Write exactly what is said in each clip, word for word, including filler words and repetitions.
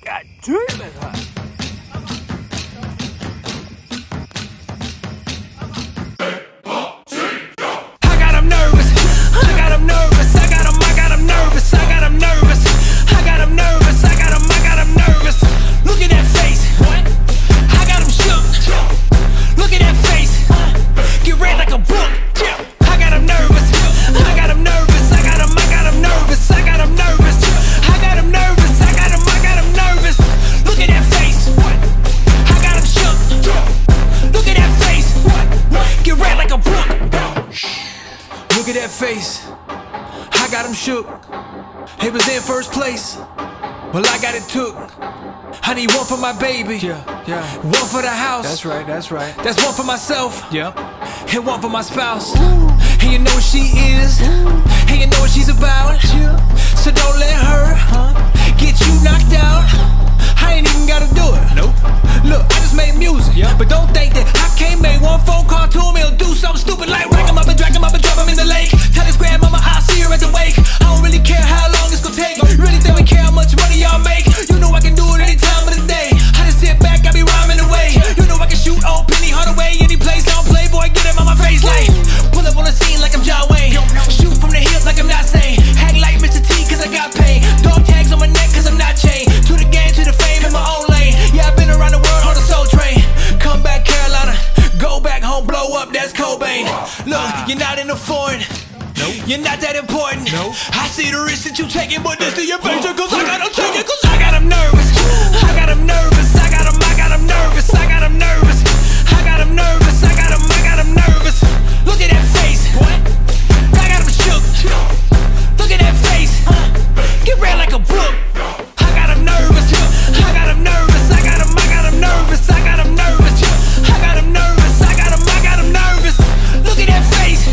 God damn it, huh? I got him nervous, I got him nervous, I got him, I got him nervous, I got him nervous, I got him nervous, I got him, I got him nervous. Look at that face, what? I got him shook. Look at that face, get read like a book. I got him nervous, I got him nervous, I got him, I got him nervous, I got him nervous, I got him nervous, I got him, I got him nervous. Look at that face, what? I got him shook. Look at that face, what? Get read like a book. Look at that face, I got him shook. He was in first place, well I got it took. I need one for my baby, yeah, yeah. One for the house, that's right, that's right. That's one for myself, yep. And one for my spouse. Ooh. And you know what she is, ooh. And you know what she's about, yeah. So don't let her, huh, get you knocked out. I ain't even gotta do it, nope. Look, I just made music, yep. But don't think that I can't make one phone call to him. He'll do something stupid like rack him up and drag him up and drop him in the lake. Tell his grandmama I'll see her at the wake. I don't really care how long it's gonna take. Really think we care how much money y'all make. You know I can do it any time of the day. I just sit back, I be rhyming away. You know I can shoot old Penny Hardaway. Any place on Playboy, get him on my face like pull up on the scene like I'm John Wayne. Shoot from the hip like I'm not sane. Act like Mister T cause I got pain. Dog tags on my neck cause I'm not chained. To the game, to the fame in my own lane. Yeah, I've been around the world on a soul train. Come back Carolina, go back home, blow up, that's Cobain. Look, you're not in the foreign. Nope. You're not that important. Nope. I see the risk that you taking, but this to your face cause I got him taking, cause I got him nervous. I got him nervous, I got him, I got him nervous, I got him nervous, I got him nervous, I got him, I got him nervous. Look at that face, what? I got him shook. Look at that face, get read like a book. I got him nervous, I got him nervous, I got him, I got him nervous, I got him nervous, I got him nervous, I got him, I got him nervous. Look at that face,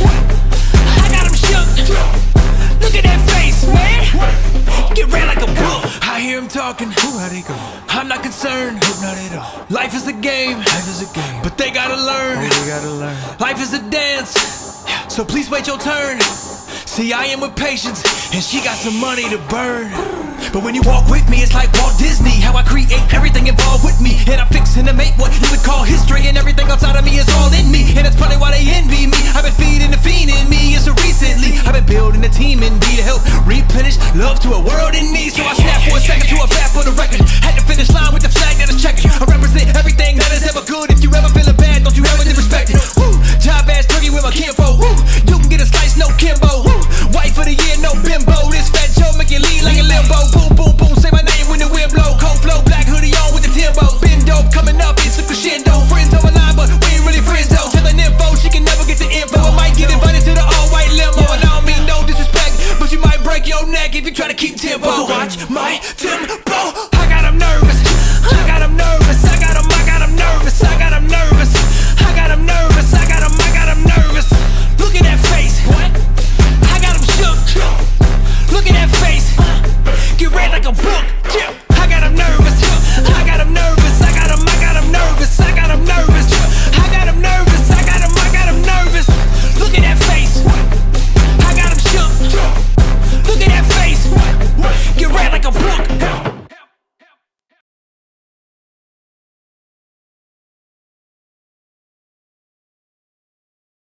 I got him shook. Look at that face, man, get read like a book. I hear him talking, ooh, how'd he go? I'm not concerned, nope, not at all. Life is a game, life is a game, but they gotta learn, oh, they gotta learn. Life is a dance, so please wait your turn. See, I am with patience, and she got some money to burn. But when you walk with me, it's like Walt Disney. How I create everything involved with me. And I'm fixing to make what you would call history. And everything outside of me is all in me. And that's probably why they envy me. I've been feeding the fiend in me. And so recently, I've been building a team in me to help replenish love to a world in need. So I snap for a second to a bat for the record. Had to finish line with the flag that is checking. I represent everything that is ever good. If you ever feeling bad, don't you ever disrespect it. Woo, job ass turkey with my kinfolk. Woo, you can get a slice, no Kimbo. Woo, wife of the year, no bimbo. This fat Joe make you lean like a limbo. Boom, boom, boom, say my name when the wind blow. Cold flow, black hoodie on with the Timbo. Been dope, coming up, it's a crescendo. Friends on my line, but we ain't really friends though. Telling info, she can never get the info. I might get invited to the all-white limo. And I don't mean no disrespect, but you might break your neck if you try to keep tempo. So watch my tempo. I got him nervous,